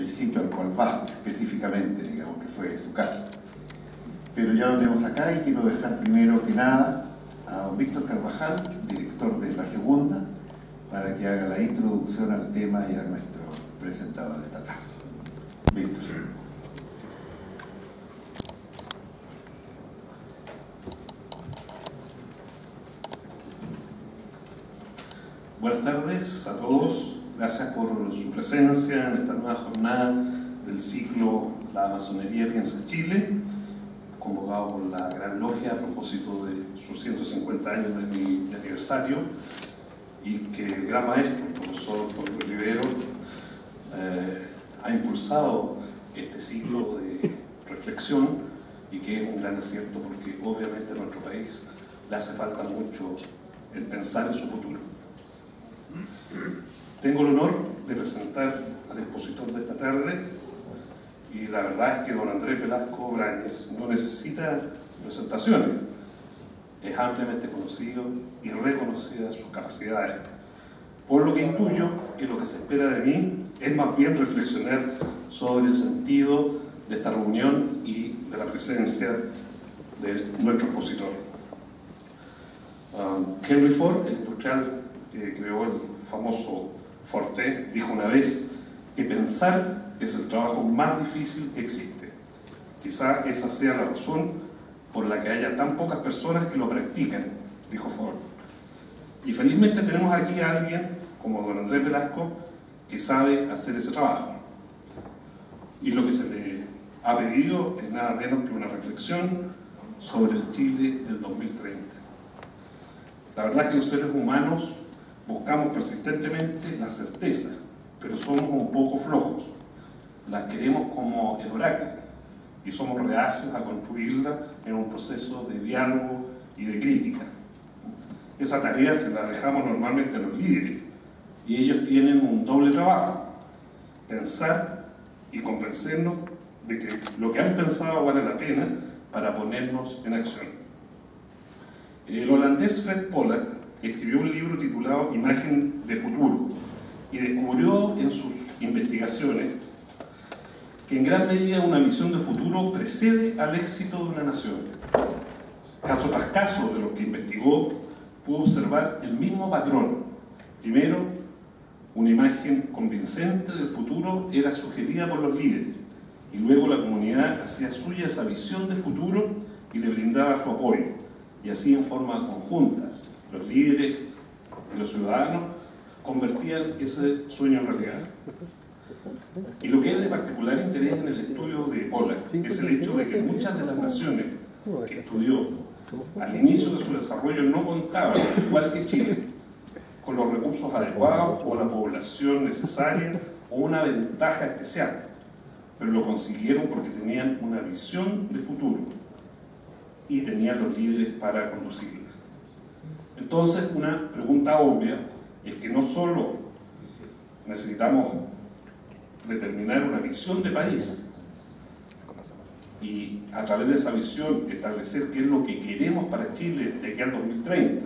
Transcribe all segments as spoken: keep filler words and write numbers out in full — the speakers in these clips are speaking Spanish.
el sitio al cual va específicamente, digamos que fue su caso. Pero ya lo tenemos acá y quiero dejar primero que nada a don Víctor Carvajal, director de La Segunda, para que haga la introducción al tema y a nuestro presentador de esta tarde. Víctor. Buenas tardes a todos, gracias por su presencia en esta nueva jornada del ciclo La Masonería Piensa Chile, convocado por la Gran Logia a propósito de sus ciento cincuenta años de mi de aniversario, y que el gran maestro, el profesor Jorge Rivero, eh, ha impulsado este ciclo de reflexión, y que es un gran acierto porque obviamente a nuestro país le hace falta mucho el pensar en su futuro. Tengo el honor de presentar al expositor de esta tarde, y la verdad es que don Andrés Velasco Brañes no necesita presentaciones. Es ampliamente conocido y reconocida sus capacidades, por lo que intuyo que lo que se espera de mí es más bien reflexionar sobre el sentido de esta reunión y de la presencia de nuestro expositor. Um, Henry Ford, el industrial que creó el famoso Forte, dijo una vez que pensar es el trabajo más difícil que existe. Quizá esa sea la razón por la que haya tan pocas personas que lo practican, dijo Ford. Y felizmente tenemos aquí a alguien como don Andrés Velasco que sabe hacer ese trabajo. Y lo que se le ha pedido es nada menos que una reflexión sobre el Chile del dos mil treinta. La verdad es que los seres humanos buscamos persistentemente la certeza, pero somos un poco flojos. La queremos como el oráculo y somos reacios a construirla en un proceso de diálogo y de crítica. Esa tarea se la dejamos normalmente a los líderes, y ellos tienen un doble trabajo: pensar y convencernos de que lo que han pensado vale la pena para ponernos en acción. El holandés Fred Pollack escribió un libro titulado Imagen de Futuro, y descubrió en sus investigaciones que en gran medida una visión de futuro precede al éxito de una nación. Caso tras caso de lo que investigó, pudo observar el mismo patrón. Primero, una imagen convincente del futuro era sugerida por los líderes, y luego la comunidad hacía suya esa visión de futuro y le brindaba su apoyo, y así en forma conjunta los líderes y los ciudadanos convertían ese sueño en realidad. Y lo que es de particular interés en el estudio de Pollack es el hecho de que muchas de las naciones que estudió al inicio de su desarrollo no contaban, igual que Chile, con los recursos adecuados o la población necesaria o una ventaja especial, pero lo consiguieron porque tenían una visión de futuro y tenían los líderes para conducirla. Entonces, una pregunta obvia es que no solo necesitamos determinar una visión de país y a través de esa visión establecer qué es lo que queremos para Chile de aquí al dos mil treinta,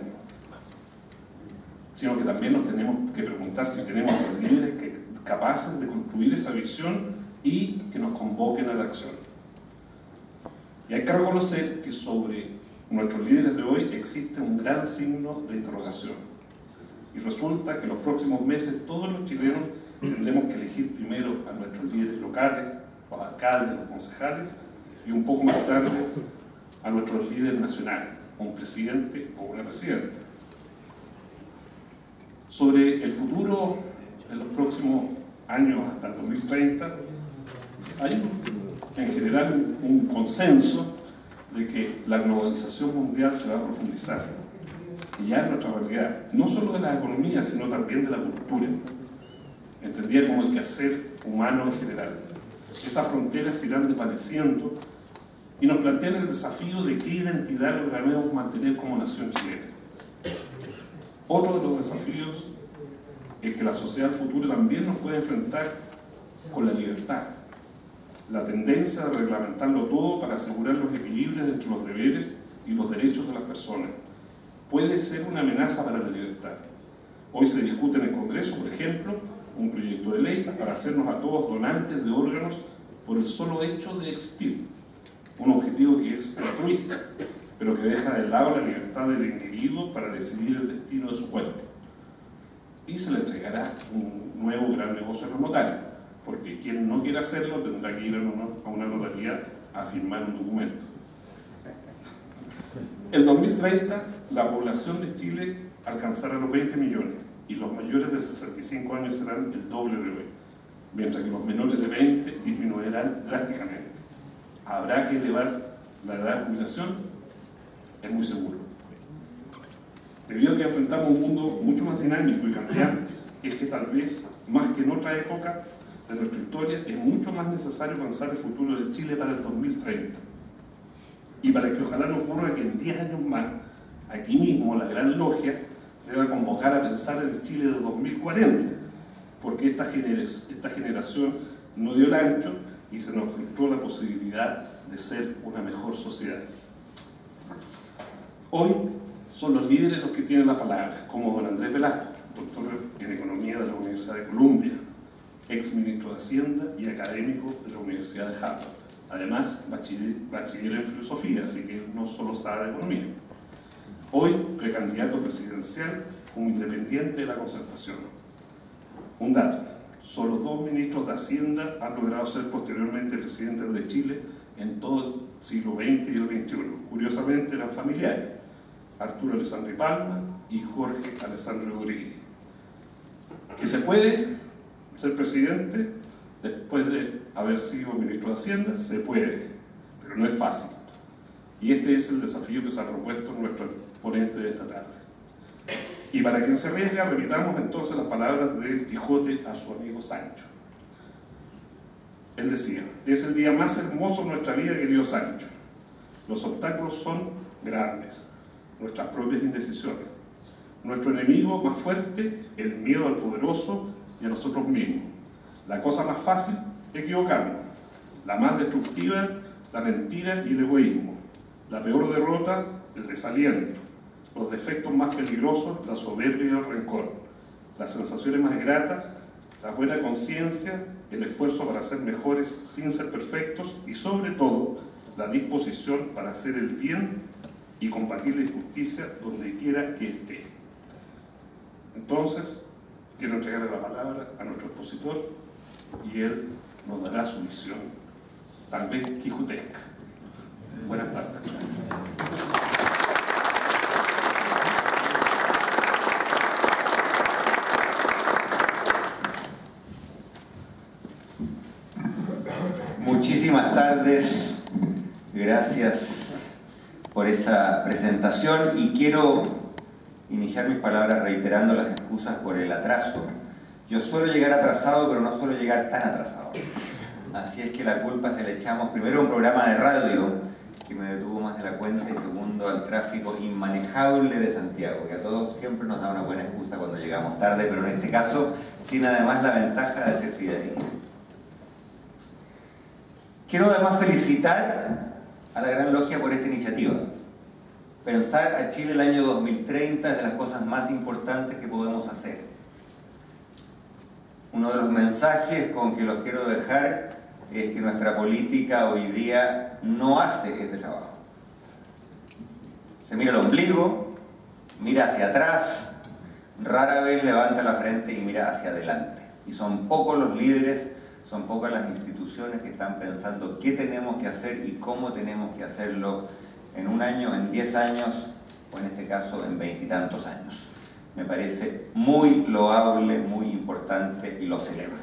sino que también nos tenemos que preguntar si tenemos los líderes que, capaces de construir esa visión y que nos convoquen a la acción. Y hay que reconocer que sobre nuestros líderes de hoy existe un gran signo de interrogación, y resulta que en los próximos meses todos los chilenos tendremos que elegir primero a nuestros líderes locales, los alcaldes, los concejales, y un poco más tarde a nuestros líderes nacionales, un presidente o una presidenta. Sobre el futuro de los próximos años hasta el dos mil treinta, hay en general un consenso de que la globalización mundial se va a profundizar, que ya es nuestra realidad, no solo de la economía, sino también de la cultura, entendida como el quehacer humano en general. Esas fronteras irán desvaneciendo y nos plantean el desafío de qué identidad lograremos mantener como nación chilena. Otro de los desafíos es que la sociedad del futuro también nos puede enfrentar con la libertad, la tendencia a reglamentarlo todo para asegurar los equilibrios entre los deberes y los derechos de las personas. Puede ser una amenaza para la libertad. Hoy se discute en el Congreso, por ejemplo, un proyecto de ley para hacernos a todos donantes de órganos por el solo hecho de existir. Un objetivo que es altruista, pero que deja de lado la libertad del individuo para decidir el destino de su cuerpo. Y se le entregará un nuevo gran negocio a los notarios, porque quien no quiera hacerlo tendrá que ir a una notaría a firmar un documento. En dos mil treinta, la población de Chile alcanzará los veinte millones y los mayores de sesenta y cinco años serán el doble de hoy, mientras que los menores de veinte disminuirán drásticamente. ¿Habrá que elevar la edad de jubilación? Es muy seguro. Debido a que enfrentamos un mundo mucho más dinámico y cambiante, es que tal vez, más que en otra época de nuestra historia, es mucho más necesario pensar el futuro de Chile para el dos mil treinta. Y para que ojalá no ocurra que en diez años más, aquí mismo, la Gran Logia deba convocar a pensar en el Chile de dos mil cuarenta, porque esta, gener esta generación no dio el ancho y se nos frustró la posibilidad de ser una mejor sociedad. Hoy son los líderes los que tienen la palabra, como don Andrés Velasco, doctor en Economía de la Universidad de Columbia, ex ministro de Hacienda y académico de la Universidad de Harvard. Además, bachiller, bachiller en filosofía, así que no solo sabe de economía. Hoy, precandidato presidencial como independiente de la Concertación. Un dato, solo dos ministros de Hacienda han logrado ser posteriormente presidentes de Chile en todo el siglo veinte y el veintiuno. Curiosamente eran familiares, Arturo Alessandri Palma y Jorge Alessandro Rodríguez. ¿Que se puede ser presidente después de haber sido ministro de Hacienda? Se puede, pero no es fácil. Y este es el desafío que se ha propuesto nuestro ponente de esta tarde. Y para quien se arriesga, repitamos entonces las palabras del Quijote a su amigo Sancho. Él decía: es el día más hermoso de nuestra vida, querido Sancho. Los obstáculos son grandes, nuestras propias indecisiones. Nuestro enemigo más fuerte, el miedo al poderoso y a nosotros mismos. La cosa más fácil, equivocarnos. La más destructiva, la mentira y el egoísmo. La peor derrota, el desaliento. Los defectos más peligrosos, la soberbia y el rencor. Las sensaciones más gratas, la buena conciencia, el esfuerzo para ser mejores sin ser perfectos y, sobre todo, la disposición para hacer el bien y combatir la injusticia donde quiera que esté. Entonces, quiero entregarle la palabra a nuestro expositor y él nos dará su visión, tal vez quijotesca. Buenas tardes. Muchísimas tardes, gracias por esa presentación y quiero iniciar mis palabras reiterando las excusas por el atraso. Yo suelo llegar atrasado, pero no suelo llegar tan atrasado. Así es que la culpa se la echamos primero a un programa de radio que me detuvo más de la cuenta y segundo al tráfico inmanejable de Santiago, que a todos siempre nos da una buena excusa cuando llegamos tarde, pero en este caso tiene además la ventaja de ser fidedigno. Quiero además felicitar a la Gran Logia por esta iniciativa. Pensar a Chile el año dos mil treinta es de las cosas más importantes que podemos hacer. Uno de los mensajes con que los quiero dejar es que nuestra política hoy día no hace ese trabajo. Se mira el ombligo, mira hacia atrás, rara vez levanta la frente y mira hacia adelante. Y son pocos los líderes, son pocas las instituciones que están pensando qué tenemos que hacer y cómo tenemos que hacerlo en un año, en diez años, o en este caso en veintitantos años. Me parece muy loable, muy importante y lo celebro.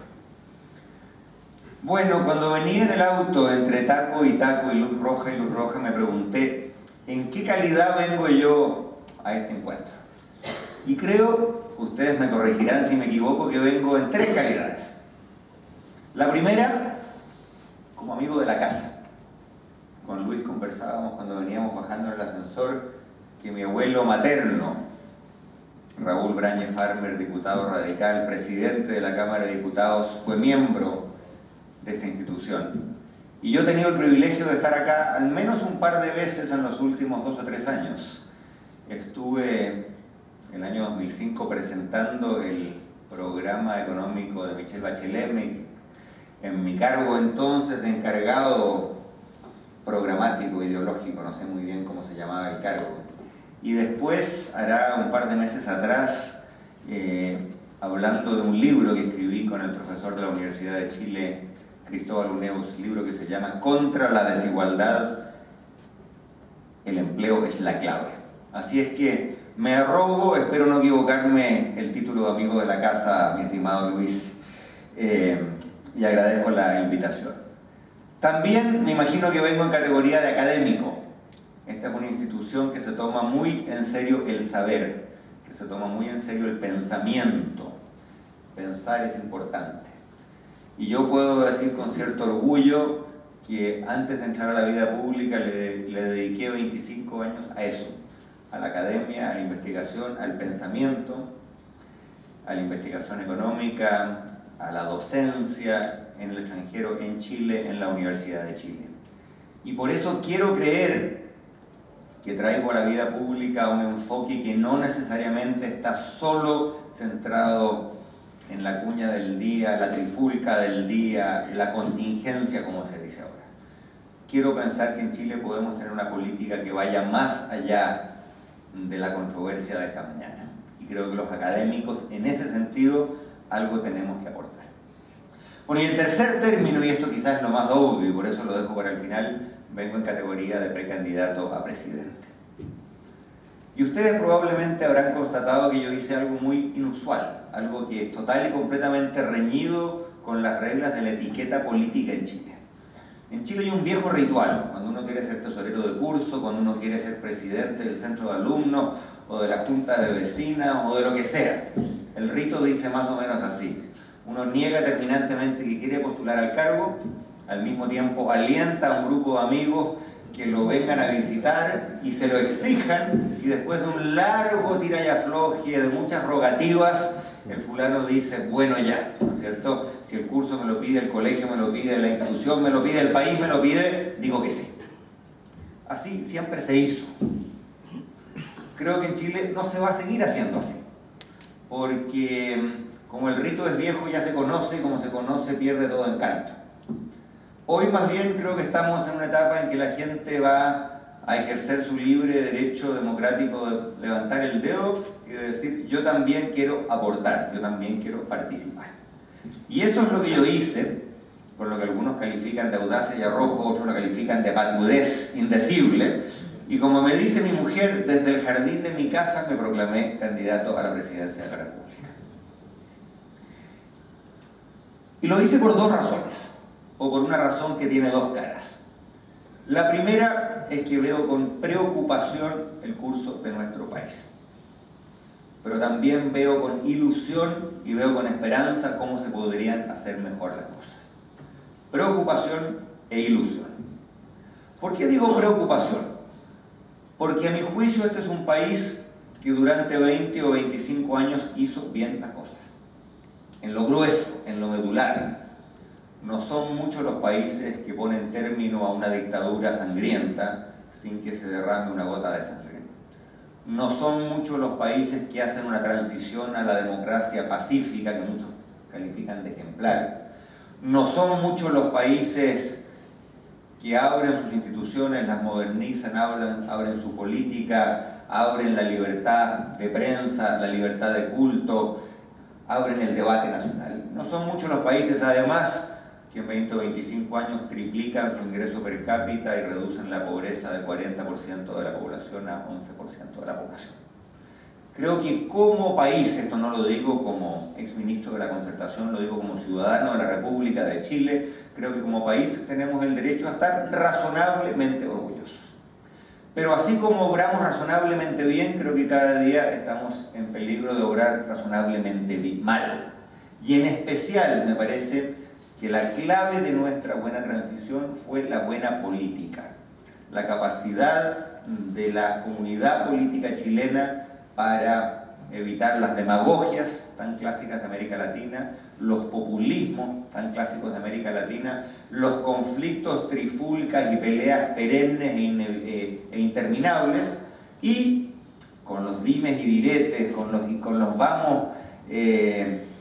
Bueno, cuando venía en el auto entre taco y taco y luz roja y luz roja, me pregunté ¿en qué calidad vengo yo a este encuentro? Y creo, ustedes me corregirán si me equivoco, que vengo en tres calidades. La primera, como amigo de la casa. Con Luis conversábamos cuando veníamos bajando en el ascensor que mi abuelo materno, Raúl Brañe Farmer, diputado radical, presidente de la Cámara de Diputados, fue miembro de esta institución. Y yo he tenido el privilegio de estar acá al menos un par de veces en los últimos dos o tres años. Estuve el año dos mil cinco presentando el programa económico de Michelle Bachelet, me, en mi cargo entonces de encargado programático, ideológico, no sé muy bien cómo se llamaba el cargo. Y después, hará un par de meses atrás, eh, hablando de un libro que escribí con el profesor de la Universidad de Chile, Cristóbal Uneus, libro que se llama Contra la desigualdad, el empleo es la clave. Así es que me arrogo, espero no equivocarme, el título de amigo de la casa, mi estimado Luis, eh, y agradezco la invitación. También me imagino que vengo en categoría de académico. Esta es una institución que se toma muy en serio el saber, que se toma muy en serio el pensamiento. Pensar es importante. Y yo puedo decir con cierto orgullo que antes de entrar a la vida pública le, le dediqué veinticinco años a eso, a la academia, a la investigación, al pensamiento, a la investigación económica, a la docencia en el extranjero, en Chile, en la Universidad de Chile. Y por eso quiero creer que traigo a la vida pública un enfoque que no necesariamente está solo centrado en la cuña del día, la trifulca del día, la contingencia, como se dice ahora. Quiero pensar que en Chile podemos tener una política que vaya más allá de la controversia de esta mañana. Y creo que los académicos, en ese sentido, algo tenemos que aportar. Bueno, y el tercer término, y esto quizás es lo más obvio, y por eso lo dejo para el final, vengo en categoría de precandidato a presidente. Y ustedes probablemente habrán constatado que yo hice algo muy inusual, algo que es total y completamente reñido con las reglas de la etiqueta política en Chile. En Chile hay un viejo ritual, cuando uno quiere ser tesorero de curso, cuando uno quiere ser presidente del centro de alumnos, o de la junta de vecinas, o de lo que sea. El rito dice más o menos así: uno niega terminantemente que quiere postular al cargo, al mismo tiempo alienta a un grupo de amigos que lo vengan a visitar y se lo exijan, y después de un largo tira y afloje, de muchas rogativas, el fulano dice, bueno ya, ¿no es cierto? Si el curso me lo pide, el colegio me lo pide, la institución me lo pide, el país me lo pide, digo que sí. Así siempre se hizo. Creo que en Chile no se va a seguir haciendo así, porque como el rito es viejo, ya se conoce, y como se conoce pierde todo encanto. Hoy más bien creo que estamos en una etapa en que la gente va a ejercer su libre derecho democrático de levantar el dedo y de decir, yo también quiero aportar, yo también quiero participar. Y eso es lo que yo hice, con lo que algunos califican de audacia y arrojo, otros lo califican de patudez indecible, y como me dice mi mujer, desde el jardín de mi casa me proclamé candidato a la presidencia de la República. Y lo hice por dos razones, o por una razón que tiene dos caras. La primera es que veo con preocupación el curso de nuestro país, pero también veo con ilusión y veo con esperanza cómo se podrían hacer mejor las cosas. Preocupación e ilusión. ¿Por qué digo preocupación? Porque a mi juicio este es un país que durante veinte o veinticinco años hizo bien las cosas, en lo grueso, en lo medular. No son muchos los países que ponen término a una dictadura sangrienta sin que se derrame una gota de sangre. No son muchos los países que hacen una transición a la democracia pacífica, que muchos califican de ejemplar. No son muchos los países que abren sus instituciones, las modernizan, abren, abren su política, abren la libertad de prensa, la libertad de culto, abren el debate nacional. No son muchos los países, además, que en veinte o veinticinco años triplican su ingreso per cápita y reducen la pobreza de cuarenta por ciento de la población a once por ciento de la población. Creo que como país, esto no lo digo como exministro de la Concertación, lo digo como ciudadano de la República de Chile, creo que como país tenemos el derecho a estar razonablemente orgullosos. Pero así como obramos razonablemente bien, creo que cada día estamos en peligro de obrar razonablemente mal. Y en especial me parece que la clave de nuestra buena transición fue la buena política, la capacidad de la comunidad política chilena para evitar las demagogias tan clásicas de América Latina, los populismos tan clásicos de América Latina, los conflictos, trifulcas y peleas perennes e, e, e interminables, y con los dimes y diretes, con los, con los vamos... Eh,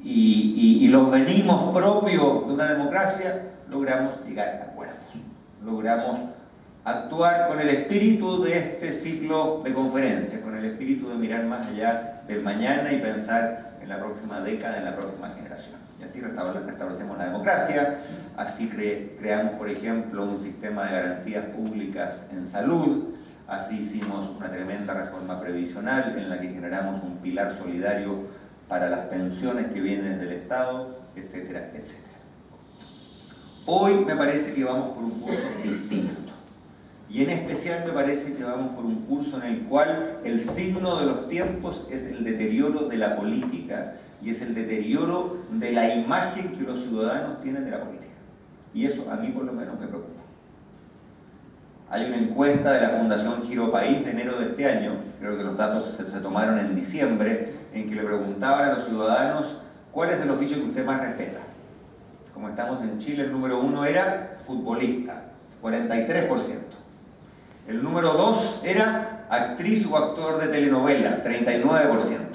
y, y, y los venimos propios de una democracia, logramos llegar a acuerdos. Logramos actuar con el espíritu de este ciclo de conferencias, con el espíritu de mirar más allá del mañana y pensar en la próxima década, en la próxima generación. Y así restablecemos la democracia, así cre creamos, por ejemplo, un sistema de garantías públicas en salud, así hicimos una tremenda reforma previsional en la que generamos un pilar solidario para las pensiones que vienen del Estado, etcétera, etcétera. Hoy me parece que vamos por un curso distinto. Y en especial me parece que vamos por un curso en el cual el signo de los tiempos es el deterioro de la política y es el deterioro de la imagen que los ciudadanos tienen de la política. Y eso a mí por lo menos me preocupa. Hay una encuesta de la Fundación Giro País de enero de este año, creo que los datos se, se tomaron en diciembre, en que le preguntaban a los ciudadanos cuál es el oficio que usted más respeta. Como estamos en Chile, el número uno era futbolista, cuarenta y tres por ciento. El número dos era actriz o actor de telenovela, treinta y nueve por ciento.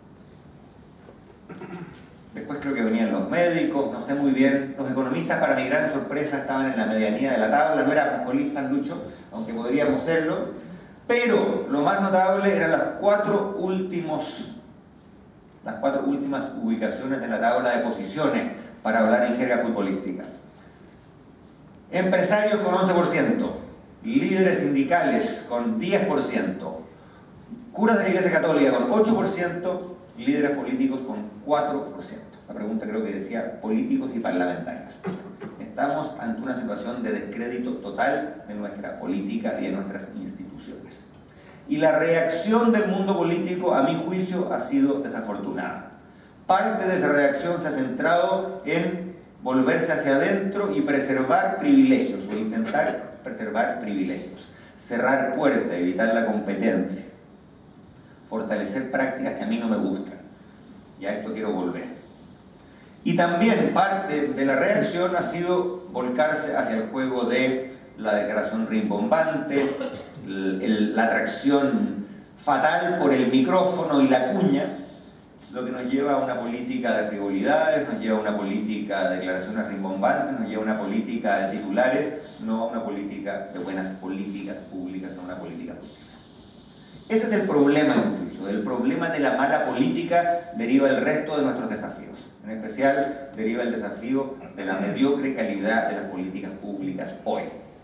Después creo que venían los médicos, no sé muy bien. Los economistas, para mi gran sorpresa, estaban en la medianía de la tabla. No era colistas, Lucho, aunque podríamos serlo. Pero lo más notable eran las cuatro últimos, las cuatro últimas ubicaciones de la tabla de posiciones para hablar en jerga futbolística. Empresarios con once por ciento. Líderes sindicales con diez por ciento, curas de la Iglesia Católica con ocho por ciento, líderes políticos con cuatro por ciento. La pregunta creo que decía políticos y parlamentarios. Estamos ante una situación de descrédito total de nuestra política y de nuestras instituciones. Y la reacción del mundo político, a mi juicio, ha sido desafortunada. Parte de esa reacción se ha centrado en volverse hacia adentro y preservar privilegios, o intentar preservar privilegios, cerrar puertas, evitar la competencia, fortalecer prácticas que a mí no me gustan, y a esto quiero volver. Y también parte de la reacción ha sido volcarse hacia el juego de la declaración rimbombante, el, el, la atracción fatal por el micrófono y la cuña, lo que nos lleva a una política de frivolidades, nos lleva a una política de declaraciones rimbombantes, nos lleva a una política de titulares, no a una política de buenas políticas públicas, no a una política pública. Ese es el problema, en mi juicio. Del problema de la mala política deriva el resto de nuestros desafíos. En especial deriva el desafío de la mediocre calidad de las políticas públicas hoy.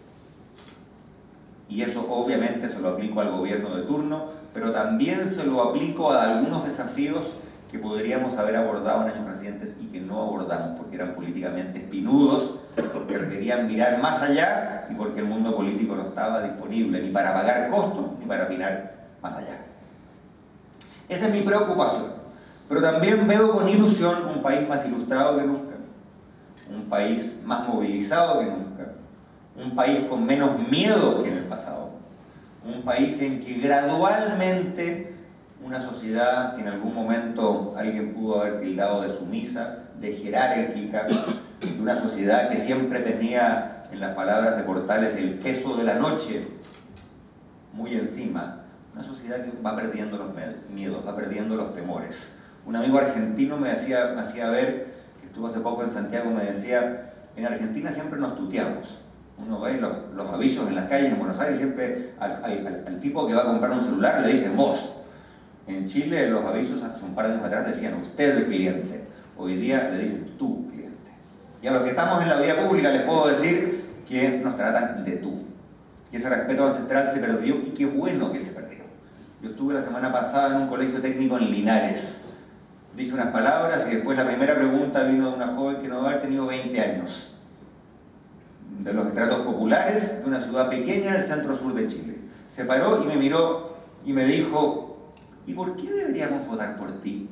Y eso obviamente se lo aplico al gobierno de turno, pero también se lo aplico a algunos desafíos que podríamos haber abordado en años recientes y que no abordamos porque eran políticamente espinudos, porque requerían mirar más allá y porque el mundo político no estaba disponible ni para pagar costos ni para mirar más allá. Esa es mi preocupación, pero también veo con ilusión un país más ilustrado que nunca, un país más movilizado que nunca, un país con menos miedo que en el pasado, un país en que gradualmente una sociedad que en algún momento alguien pudo haber tildado de sumisa, de jerárquica, de una sociedad que siempre tenía, en las palabras de Portales, el peso de la noche muy encima, una sociedad que va perdiendo los miedos, va perdiendo los temores. Un amigo argentino me hacía, me hacía ver, que estuvo hace poco en Santiago, me decía, en Argentina siempre nos tuteamos. Uno ve los, los avisos en las calles en Buenos Aires, siempre al, al, al tipo que va a comprar un celular le dicen vos. En Chile los avisos hace un par de años atrás decían usted el cliente, hoy día le dicen tú cliente. Y a los que estamos en la vía pública les puedo decir que nos tratan de tú. Que ese respeto ancestral se perdió y qué bueno que se perdió. Yo estuve la semana pasada en un colegio técnico en Linares. Dije unas palabras y después la primera pregunta vino de una joven que no debe haber tenido veinte años. De los estratos populares de una ciudad pequeña del centro sur de Chile. Se paró y me miró y me dijo, ¿y por qué deberíamos votar por ti?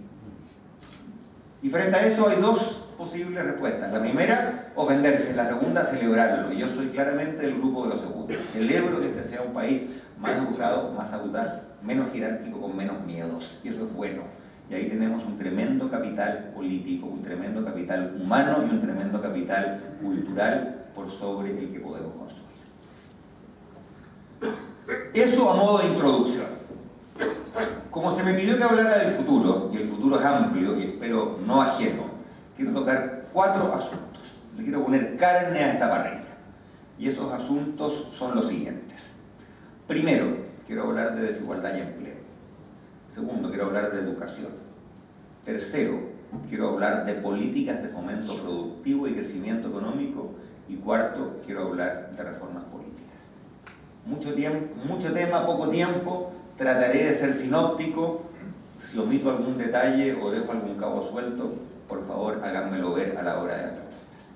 Y frente a eso hay dos posibles respuestas. La primera, ofenderse. La segunda, celebrarlo. Y yo soy claramente del grupo de los segundos. Celebro que este sea un país más educado, más audaz, menos jerárquico, con menos miedos. Y eso es bueno. Y ahí tenemos un tremendo capital político, un tremendo capital humano y un tremendo capital cultural por sobre el que podemos construir. Eso a modo de introducción. Como se me pidió que hablara del futuro, y el futuro es amplio y espero no ajeno, quiero tocar cuatro asuntos. Le quiero poner carne a esta parrilla. Y esos asuntos son los siguientes. Primero, quiero hablar de desigualdad y empleo. Segundo, quiero hablar de educación. Tercero, quiero hablar de políticas de fomento productivo y crecimiento económico. Y cuarto, quiero hablar de reformas políticas. Mucho tiempo, mucho tema, poco tiempo. Trataré de ser sinóptico. Si omito algún detalle o dejo algún cabo suelto, por favor háganmelo ver a la hora de las preguntas.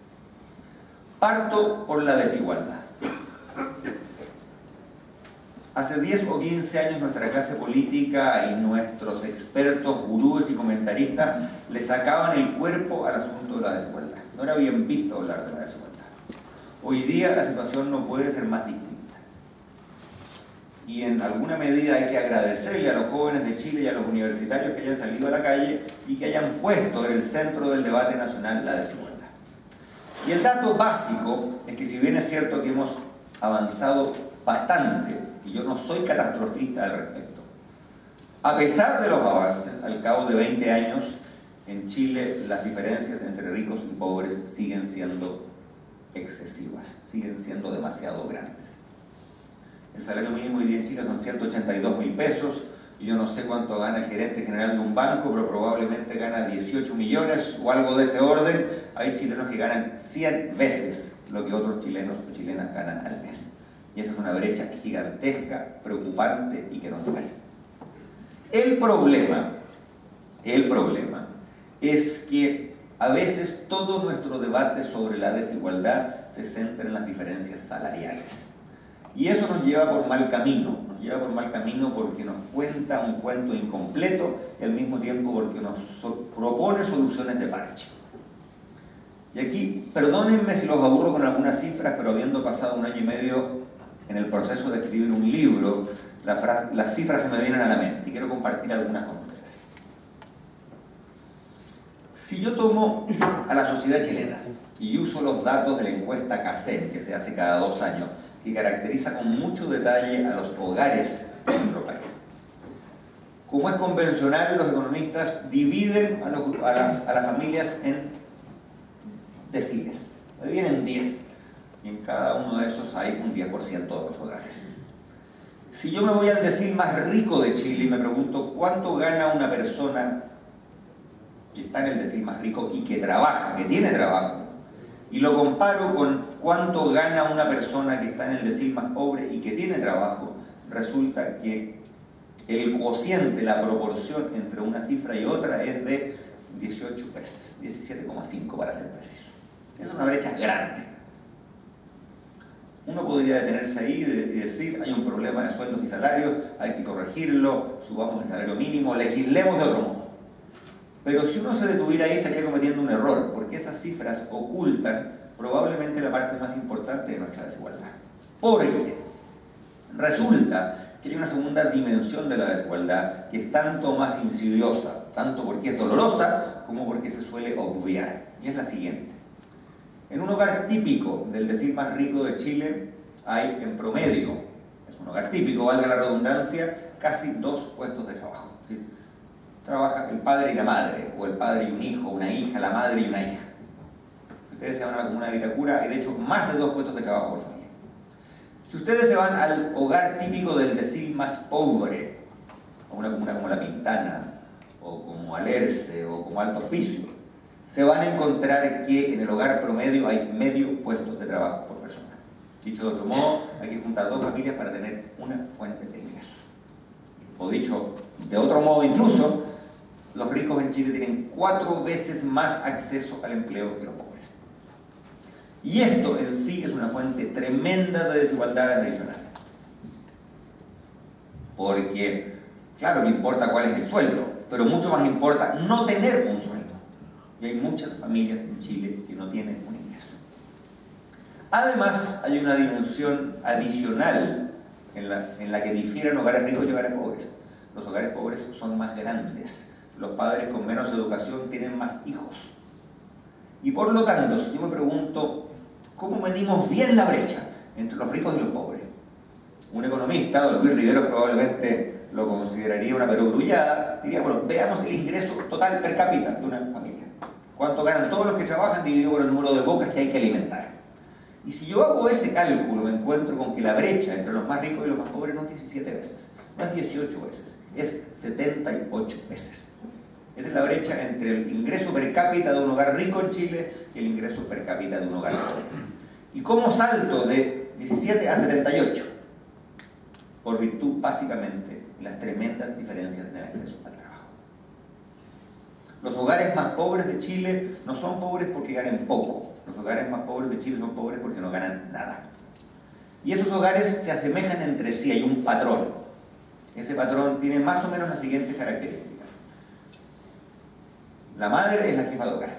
Parto por la desigualdad. Hace diez o quince años nuestra clase política y nuestros expertos, gurúes y comentaristas le sacaban el cuerpo al asunto de la desigualdad. No era bien visto hablar de la desigualdad. Hoy día la situación no puede ser más distinta. Y en alguna medida hay que agradecerle a los jóvenes de Chile y a los universitarios que hayan salido a la calle y que hayan puesto en el centro del debate nacional la desigualdad. Y el dato básico es que si bien es cierto que hemos avanzado bastante, y yo no soy catastrofista al respecto, a pesar de los avances, al cabo de veinte años, en Chile las diferencias entre ricos y pobres siguen siendo excesivas, siguen siendo demasiado grandes. El salario mínimo hoy día en Chile son ciento ochenta y dos mil pesos, y yo no sé cuánto gana el gerente general de un banco, pero probablemente gana dieciocho millones o algo de ese orden. Hay chilenos que ganan cien veces lo que otros chilenos o chilenas ganan al mes. Y esa es una brecha gigantesca, preocupante y que nos duele. El problema, el problema es que a veces todo nuestro debate sobre la desigualdad se centra en las diferencias salariales. Y eso nos lleva por mal camino, nos lleva por mal camino porque nos cuenta un cuento incompleto y al mismo tiempo porque nos so- propone soluciones de parche. Y aquí, perdónenme si los aburro con algunas cifras, pero habiendo pasado un año y medio en el proceso de escribir un libro, la fra- las cifras se me vienen a la mente y quiero compartir algunas con ustedes. Si yo tomo a la sociedad chilena y uso los datos de la encuesta CACEN, que se hace cada dos años, que caracteriza con mucho detalle a los hogares de nuestro país. Como es convencional, los economistas dividen a, los, a, las, a las familias en deciles. Vienen diez. Y en cada uno de esos hay un diez por ciento de los hogares. Si yo me voy al decil más rico de Chile y me pregunto cuánto gana una persona que está en el decil más rico y que trabaja, que tiene trabajo, y lo comparo con cuánto gana una persona que está en el decil más pobre y que tiene trabajo, resulta que el cociente, la proporción entre una cifra y otra es de dieciocho veces, diecisiete coma cinco para ser preciso. Es una brecha grande. Uno podría detenerse ahí y decir, hay un problema de sueldos y salarios, hay que corregirlo, subamos el salario mínimo, legislemos de otro modo. Pero si uno se detuviera ahí estaría cometiendo un error, porque esas cifras ocultan probablemente la parte más importante de nuestra desigualdad. Porque resulta que hay una segunda dimensión de la desigualdad que es tanto más insidiosa, tanto porque es dolorosa como porque se suele obviar. Y es la siguiente. En un hogar típico del decil más rico de Chile hay en promedio, es un hogar típico, valga la redundancia, casi dos puestos de trabajo. ¿Sí? Trabaja el padre y la madre, o el padre y un hijo, una hija, la madre y una hija. Si ustedes se van a la comuna de Vitacura, hay de hecho más de dos puestos de trabajo por familia. Si ustedes se van al hogar típico del decil más pobre, a una comuna como La Pintana, o como Alerce, o como Alto Hospicio, se van a encontrar que en el hogar promedio hay medio puesto de trabajo por persona. Dicho de otro modo, hay que juntar dos familias para tener una fuente de ingresos. O dicho de otro modo incluso, los ricos en Chile tienen cuatro veces más acceso al empleo que los pobres. Y esto en sí es una fuente tremenda de desigualdad adicional. Porque, claro, no importa cuál es el sueldo, pero mucho más importa no tener un sueldo. Y hay muchas familias en Chile que no tienen un ingreso. Además, hay una dimensión adicional en la, en la que difieren hogares ricos y hogares pobres. Los hogares pobres son más grandes. Los padres con menos educación tienen más hijos. Y por lo tanto, si yo me pregunto, ¿cómo medimos bien la brecha entre los ricos y los pobres? Un economista, don Luis Rivero, probablemente lo consideraría una perogrullada, diría, bueno, veamos el ingreso total per cápita de una familia. ¿Cuánto ganan todos los que trabajan dividido por el número de bocas que hay que alimentar? Y si yo hago ese cálculo, me encuentro con que la brecha entre los más ricos y los más pobres no es diecisiete veces, no es dieciocho veces, es setenta y ocho veces. Esa es la brecha entre el ingreso per cápita de un hogar rico en Chile y el ingreso per cápita de un hogar pobre. ¿Y cómo salto de diecisiete a setenta y ocho? Por virtud, básicamente, de las tremendas diferencias en el acceso al trabajo. Los hogares más pobres de Chile no son pobres porque ganen poco. Los hogares más pobres de Chile son pobres porque no ganan nada. Y esos hogares se asemejan entre sí, hay un patrón. Ese patrón tiene más o menos las siguientes características. La madre es la jefa de hogar.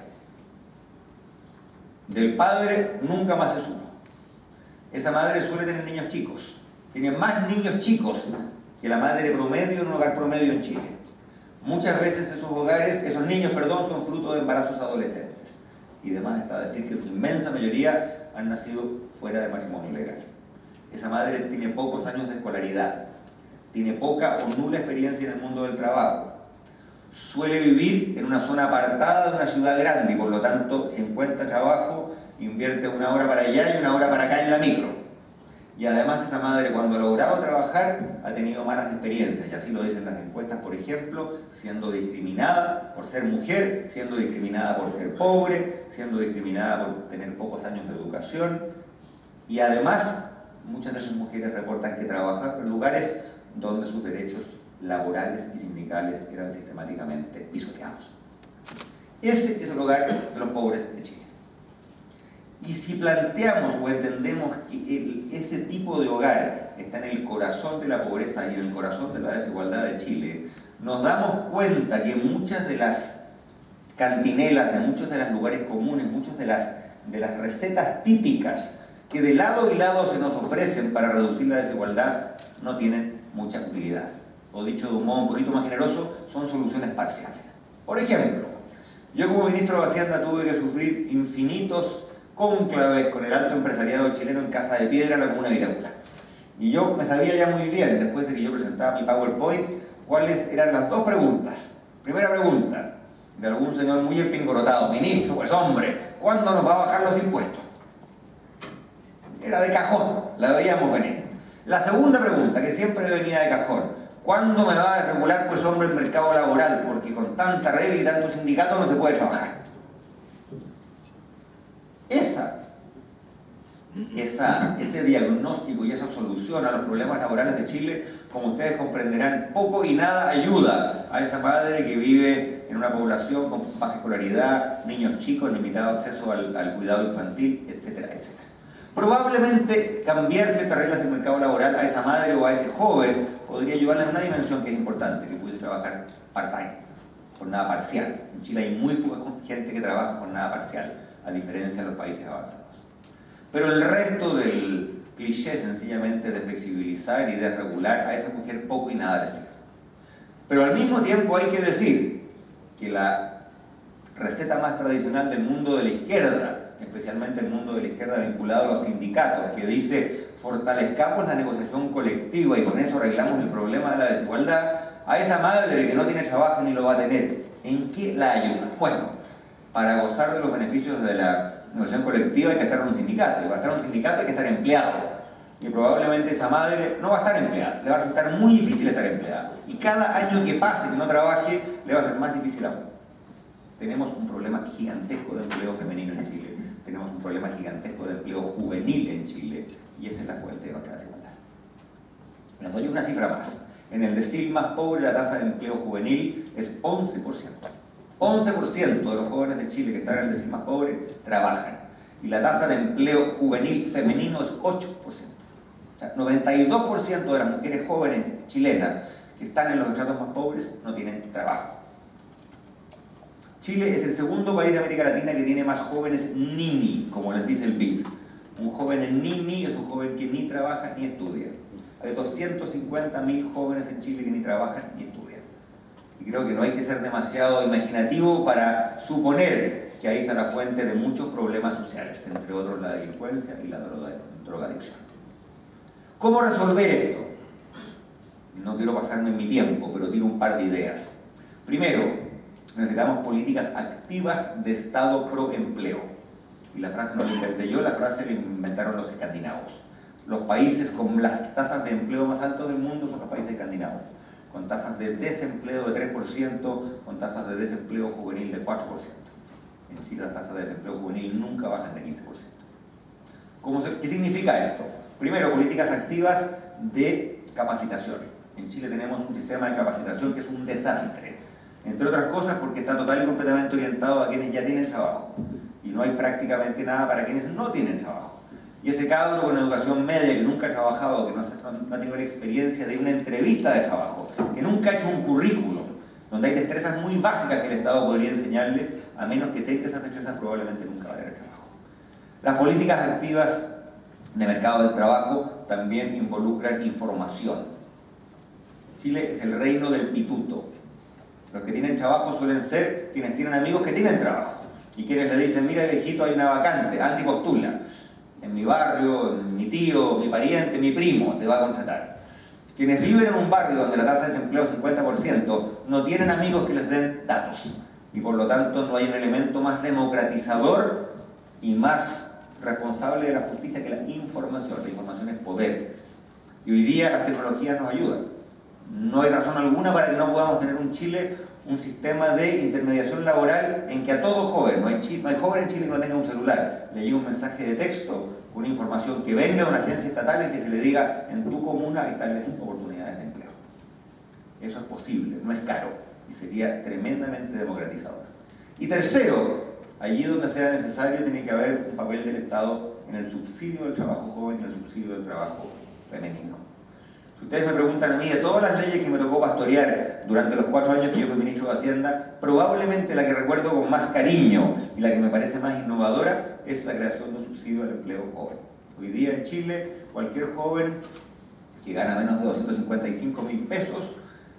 Del padre nunca más se supo. Esa madre suele tener niños chicos. Tiene más niños chicos que la madre promedio en un hogar promedio en Chile. Muchas veces esos hogares, esos niños, perdón, son fruto de embarazos adolescentes. Y demás está a decir que su inmensa mayoría han nacido fuera de matrimonio legal. Esa madre tiene pocos años de escolaridad, tiene poca o nula experiencia en el mundo del trabajo, suele vivir en una zona apartada de una ciudad grande y por lo tanto si encuentra trabajo invierte una hora para allá y una hora para acá en la micro. Y además esa madre cuando ha logrado trabajar ha tenido malas experiencias, y así lo dicen las encuestas, por ejemplo, siendo discriminada por ser mujer, siendo discriminada por ser pobre, siendo discriminada por tener pocos años de educación, y además muchas de esas mujeres reportan que trabajan en lugares donde sus derechos laborales y sindicales eran sistemáticamente pisoteados. Ese es el hogar de los pobres de Chile. Y si planteamos o entendemos que el, ese tipo de hogar está en el corazón de la pobreza y en el corazón de la desigualdad de Chile, nos damos cuenta que muchas de las cantinelas, de muchos de los lugares comunes, muchas de las, de las recetas típicas que de lado y lado se nos ofrecen para reducir la desigualdad, no tienen mucha utilidad. O dicho de un modo un poquito más generoso, son soluciones parciales. Por ejemplo, yo como ministro de Hacienda tuve que sufrir infinitos cónclaves con el alto empresariado chileno en Casa de Piedra, en la comuna de Vitacura. Y yo me sabía ya muy bien, después de que yo presentaba mi PowerPoint, cuáles eran las dos preguntas. Primera pregunta, de algún señor muy empingorotado: ministro, pues hombre, ¿cuándo nos va a bajar los impuestos? Era de cajón, la veíamos venir. La segunda pregunta, que siempre venía de cajón: ¿cuándo me va a regular, pues hombre, el mercado laboral? Porque con tanta regla y tanto sindicato no se puede trabajar. Esa, esa, ese diagnóstico y esa solución a los problemas laborales de Chile, como ustedes comprenderán, poco y nada ayuda a esa madre que vive en una población con baja escolaridad, niños chicos, limitado acceso al, al cuidado infantil, etcétera, etcétera. Probablemente cambiar ciertas reglas del mercado laboral a esa madre o a ese joven podría ayudarle en una dimensión que es importante, que pudiese trabajar part-time, jornada parcial. En Chile hay muy poca gente que trabaja jornada parcial, a diferencia de los países avanzados. Pero el resto del cliché sencillamente de flexibilizar y de regular a esa mujer poco y nada le sirve. Pero al mismo tiempo hay que decir que la receta más tradicional del mundo de la izquierda, especialmente el mundo de la izquierda vinculado a los sindicatos, que dice fortalezcamos la negociación colectiva y con eso arreglamos el problema de la desigualdad, a esa madre que no tiene trabajo ni lo va a tener, ¿en qué la ayuda? Bueno, para gozar de los beneficios de la negociación colectiva hay que estar en un sindicato, y para estar en un sindicato hay que estar empleado, y probablemente esa madre no va a estar empleada, le va a resultar muy difícil estar empleada, y cada año que pase que no trabaje le va a ser más difícil aún. Tenemos un problema gigantesco de empleo femenino en Chile, tenemos un problema gigantesco de empleo juvenil en Chile, y esa es la fuente de nuestra desigualdad. Les doy una cifra más. En el decil más pobre la tasa de empleo juvenil es once por ciento. once por ciento de los jóvenes de Chile que están en el decil más pobre trabajan. Y la tasa de empleo juvenil femenino es ocho por ciento. O sea, noventa y dos por ciento de las mujeres jóvenes chilenas que están en los estratos más pobres no tienen trabajo. Chile es el segundo país de América Latina que tiene más jóvenes nini, como les dice el B I D. Un joven nini es un joven que ni trabaja ni estudia. Hay doscientos cincuenta mil jóvenes en Chile que ni trabajan ni estudian. Y creo que no hay que ser demasiado imaginativo para suponer que ahí está la fuente de muchos problemas sociales, entre otros la delincuencia y la droga, drogadicción. ¿Cómo resolver esto? No quiero pasarme mi tiempo, pero tiro un par de ideas. Primero, necesitamos políticas activas de Estado pro empleo. Y la frase no la inventé yo, la frase la inventaron los escandinavos. Los países con las tasas de empleo más altas del mundo son los países escandinavos, con tasas de desempleo de tres por ciento, con tasas de desempleo juvenil de cuatro por ciento. En Chile las tasas de desempleo juvenil nunca bajan de quince por ciento. ¿Cómo se, ¿Qué significa esto? Primero, políticas activas de capacitación. En Chile tenemos un sistema de capacitación que es un desastre, entre otras cosas porque está total y completamente orientado a quienes ya tienen trabajo, y no hay prácticamente nada para quienes no tienen trabajo. Y ese cabro con educación media que nunca ha trabajado, que no, no ha tenido la experiencia de una entrevista de trabajo, que nunca ha hecho un currículum, donde hay destrezas muy básicas que el Estado podría enseñarle, a menos que tenga esas destrezas probablemente nunca va a tener trabajo. Las políticas activas de mercado del trabajo también involucran información. Chile es el reino del pituto. Los que tienen trabajo suelen ser quienes tienen amigos que tienen trabajo, y quienes le dicen, mira viejito, hay una vacante, anda y postula. En mi barrio, en mi tío, mi pariente, mi primo te va a contratar. Quienes viven en un barrio donde la tasa de desempleo es cincuenta por ciento no tienen amigos que les den datos, y por lo tanto no hay un elemento más democratizador y más responsable de la justicia que la información. La información es poder, y hoy día las tecnologías nos ayudan. No hay razón alguna para que no podamos tener un Chile, un sistema de intermediación laboral en que a todo joven, no hay, no hay joven en Chile que no tenga un celular, le llegue un mensaje de texto, una información que venga de una agencia estatal en que se le diga, en tu comuna hay tales oportunidades de empleo. Eso es posible, no es caro, y sería tremendamente democratizador. Y tercero, allí donde sea necesario tiene que haber un papel del Estado en el subsidio del trabajo joven y en el subsidio del trabajo femenino. Si ustedes me preguntan a mí de todas las leyes que me tocó pastorear durante los cuatro años que yo fui ministro de Hacienda, probablemente la que recuerdo con más cariño y la que me parece más innovadora es la creación de un subsidio al empleo joven. Hoy día en Chile, cualquier joven que gana menos de doscientos cincuenta y cinco mil pesos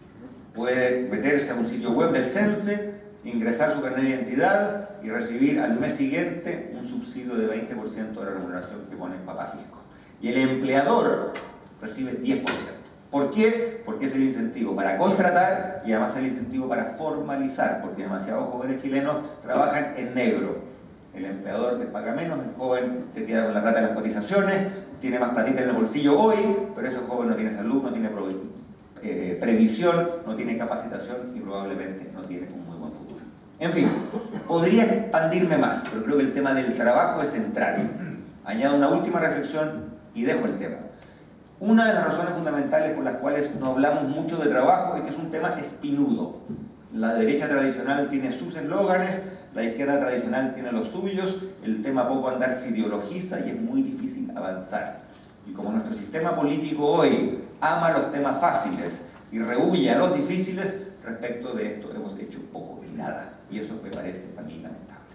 puede meterse a un sitio web del CENSE, ingresar su carnet de identidad y recibir al mes siguiente un subsidio de veinte por ciento de la remuneración que pone el papá fisco. Y el empleador recibe diez por ciento. ¿Por qué? Porque es el incentivo para contratar y además el incentivo para formalizar, porque demasiados jóvenes chilenos trabajan en negro. El empleador les paga menos, el joven se queda con la plata de las cotizaciones, tiene más platita en el bolsillo hoy, pero ese joven no tiene salud, no tiene eh, previsión, no tiene capacitación y probablemente no tiene un muy buen futuro. En fin, podría expandirme más, pero creo que el tema del trabajo es central. Añado una última reflexión y dejo el tema. Una de las razones fundamentales por las cuales no hablamos mucho de trabajo es que es un tema espinudo. La derecha tradicional tiene sus eslóganes, la izquierda tradicional tiene los suyos, el tema poco andar se ideologiza y es muy difícil avanzar. Y como nuestro sistema político hoy ama los temas fáciles y rehúye a los difíciles, respecto de esto hemos hecho poco y nada. Y eso me parece para mí lamentable.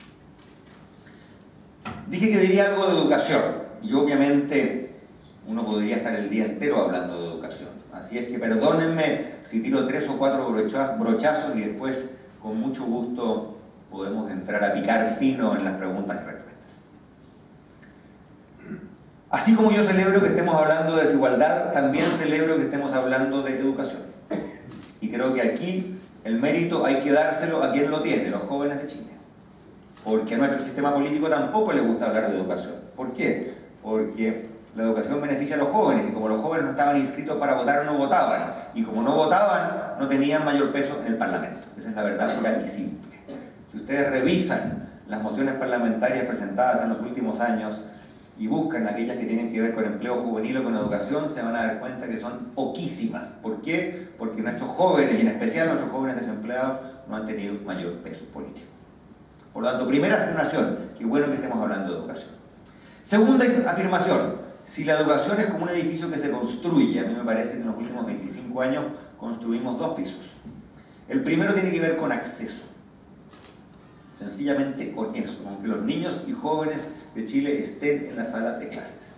Dije que diría algo de educación, y obviamente uno podría estar el día entero hablando de educación. Así es que perdónenme si tiro tres o cuatro brochazos y después con mucho gusto podemos entrar a picar fino en las preguntas y respuestas. Así como yo celebro que estemos hablando de desigualdad, también celebro que estemos hablando de educación. Y creo que aquí el mérito hay que dárselo a quien lo tiene, los jóvenes de Chile. Porque a nuestro sistema político tampoco le gusta hablar de educación. ¿Por qué? Porque la educación beneficia a los jóvenes, y como los jóvenes no estaban inscritos para votar, no votaban. Y como no votaban, no tenían mayor peso en el Parlamento. Esa es la verdad pura y simple. Si ustedes revisan las mociones parlamentarias presentadas en los últimos años y buscan aquellas que tienen que ver con empleo juvenil o con educación, se van a dar cuenta que son poquísimas. ¿Por qué? Porque nuestros jóvenes, y en especial nuestros jóvenes desempleados, no han tenido mayor peso político. Por lo tanto, primera afirmación, qué bueno que estemos hablando de educación. Segunda afirmación, si la educación es como un edificio que se construye, a mí me parece que en los últimos veinticinco años construimos dos pisos. El primero tiene que ver con acceso. Sencillamente con eso, con que los niños y jóvenes de Chile estén en las salas de clases.